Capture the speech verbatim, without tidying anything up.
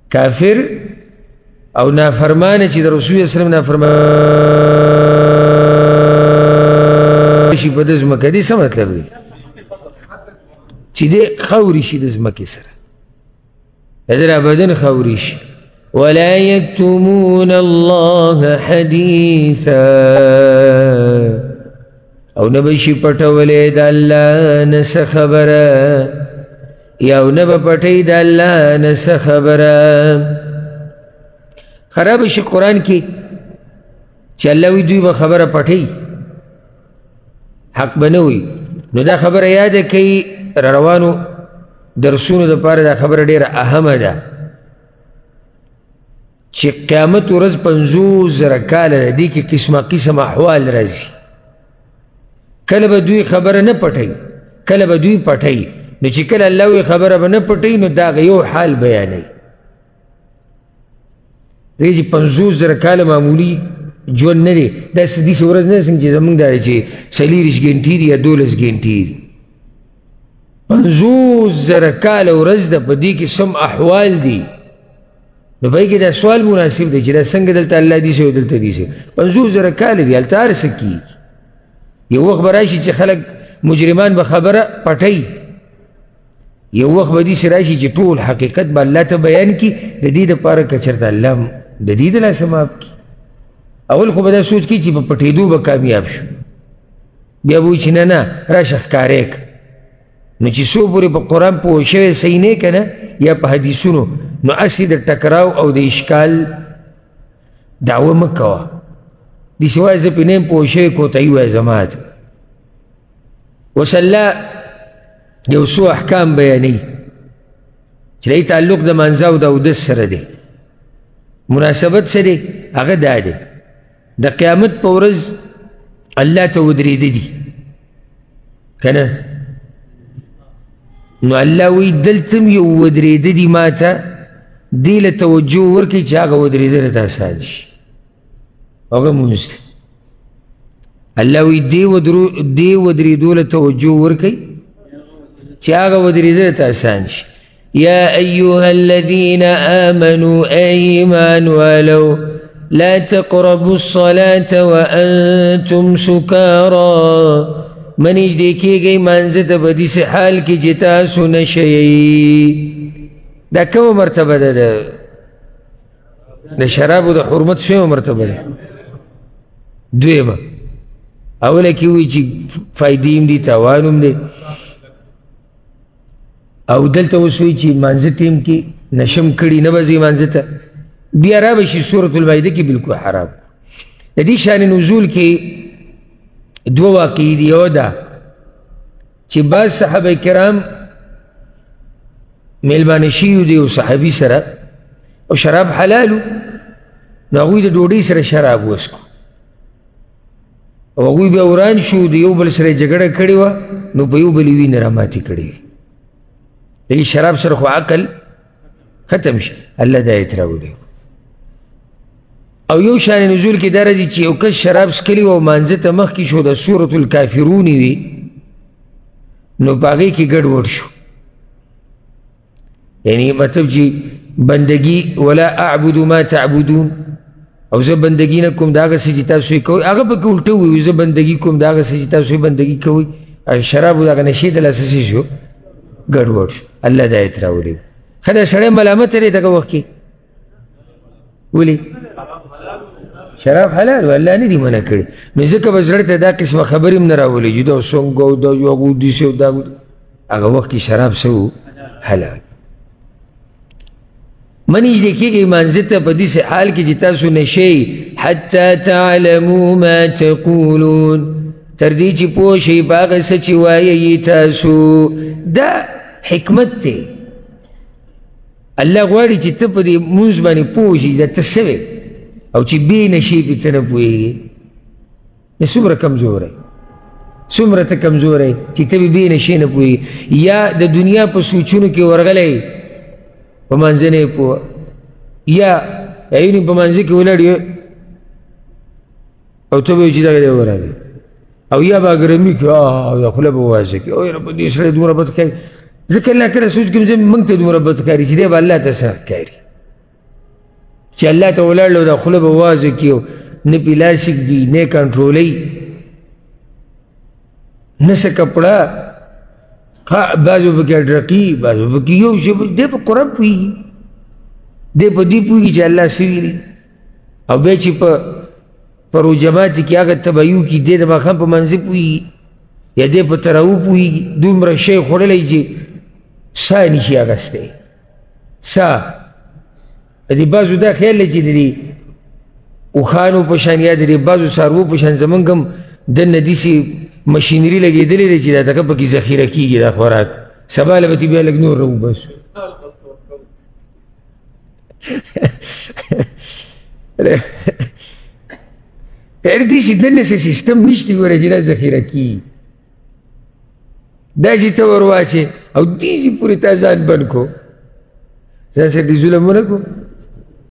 کافر او نافرمانه چې د رسول الله صلی الله علیه وسلم نافرمانه شي په د ځمکه دي څه مطلب دی چې دی خاوري شي د ځمکې سره ادر ابدا خاوري شي ولا يكتمون الله حديثا او نبشي پټولې د الله نس خبره یا او نب پټې د الله نس خبره خراب شي قرآن کې چې الله وی دوی به خبره پټي حق بنوي نو دا خبره یاد کوي روانو درسونو د پاره دا خبره ډیره اهمه ده چې قیامت ورځ پنځوس زره کاله دي کې قسمه قسم احوال راځي کله به دوی خبره نه پټي کله به دوی پټي نو چې کله الله وی خبره به نه پټي نو دا یو حال بیانوي دی چې پنځوس زره کاله معمولي ژوند نه دی داسې داسې ورځ نه څنګه چې زموږ دا دی چې څلېرویشت ګنټې دي یا دولس ګنټې دي پنځوس زره کاله ورځ ده په دې کې سم احوال دي نو په کې دا سوال مناسب دی چې دا څنګه دلته الله دي او دلته دي پنځوس زره کاله دي هلته هر څه کېږي یو وخت به راشي چې خلک مجرمان به خبره پټوي یو وخت به داسې راشي چې ټول حقیقت به الله ته بیان کړي د دې دپاره که چېرته الله د دې د لاسه معاف کړي اول خو به دا سوچ کړي چې په پټېدو به کامیاب شو بیا به وایي چې نه نه راشه ښکاره کړه نو چې څو پورې په قرآن پوه شوی صحیح نه که نه یا په حدیثونو نو هسې د ټکراو او د اشکال دعوه مه کوه داسې وایه زه پرې نه یم پوه شوی کوتاهي وایه زما ته اوس الله یو څو احکام بیانوي چې دې تعلق د منځه او د اودس سره دی مناسبت څه دی هغه دا دی د قیامت په ورځ الله ته ودرېده دي که نه نو الله وایي دلته هم یو ودرېده دي ما ته دې له توجه ورکړئ چې هغه ودرېده راته اسان شي هغه لمونځ دی الله وایي دې ودرېدو له توجه ورکړئ چې هغه ودرېده راته اسان شي يا أيها الذين آمنوا أيمان ولو لا تقربوا الصلاة وأنتم سكارى من اجدي گئی منزت بدی سے حال کی جتا سنشئی دا کم مرتبه ده دا شراب و دا حرمت شو مرتبه ده دویمه اوله کی وی چی فائدیم دی تاوانم دی او دلته اوس وایي چې مانځه ټیم کې نشم کړي نه به ځي مانځه ته بیا را به شي سورة المائده کې بالکل حرام د دې شان نزول کې دوه واقعې دي یو ده چې بعض صحابه کرام میلمانه شوي دي یو صحابي سره او شراب حلالو نو هغوی د ډوډۍ سره شراب وڅښو او هغوی بیا وران شو د یو بل سره جګړه کړې وه نو په یو بل یې وینه راماتې کړې وي لیکن شراب سره خو عقل ختم شي الله دا آیت راوړی او یو شان نزول کې دا راځي چې یو کس شراب څښلی و او مانځه ته مخکې شو د سورة الکافرون وي نو په هغې کې ګډوډ شو یعنی مطلب چې بندگی ولا اعبد ما تعبدون او زه بندگی نه کوم د هغه څه چې تاسو یې کوئ هغه پکې الټه ووایي زه بندگی کوم د هغه څه چې تاسو یې بندگی کوئ شراب د هغه نشې د لاسه څه شو ګډوډ شو الله دا آیت راوړی ښه دا سړی ملامت دی دغه وخت کې ولې شراب حلال و الله نه دي منع کړی نو ځکه به زړه ته دا قسمه خبرې هم نه راولي چې دا څنګه او دا هغو داسې او دا هغه وخت کې شراب څه و حلال مه نږدې کېږئ مانځه ته په داسې حال کې چې تاسو نشئ حتی تعلموا ما تقولون تر دې چې پوه شئ په هغه څه چې وایئ تاسو دا حکمت دی الله غواړي چې ته په دې مونځ باندې پوه شې دا ته څه وې او چې بې نشې پې ته نه پوهېږې نو څومره کمزوری څومره ته کمزوری چې ته بې نشې نه پوهېږې یا د دنیا په سوچونو کې ورغلی په مانځه نه یې پوه یا یعنې په مانځه کې ولاړ یې او ته به وایې چې دغه دی ورغلی او یا به ګرمي کې یا خوله به ووازه کې او یاره په دې سړی دومره بد ښکاري ځکه الله کله سوچ کوم چې موږ ته دومره بد ښکاري چې دی به الله ته څه ښکاري چې الله ته ولاړ دا خوله به وازه کیو نه پلاستیک دی نه کنټرولي نه څه کپڑا بعضو پکې اډرقي بعضو پکې یو شی دی په قرآن پوهېږي دی په دې پوهېږي چې الله څه ویلي او بیا چې په په روجمات کې هغه تبایو کې دی د ماښام په منځ پوهېږي یا دی په تراو پوهېږي دومره شی خوړلی چې ساه نشي اخیستی ساه د دې بعضو دا خیال دی چې د دې اوښانو په شان یا د دې بعضو څاروو په شان زمونږ هم دننه داسې مشینري لګېدلې دی چې دا دغه پکې ذخیره کېږي دا خوراک سبا له به ترې بیا لږ نور راوباسو یعنې داسې دننه څه سیسټم نشته ګوره چې دا ذخیره کېږي دا چې ته ور واچې او دېسې پورې تا ځان بند کړو ځان سره دې ظلم ونه کړو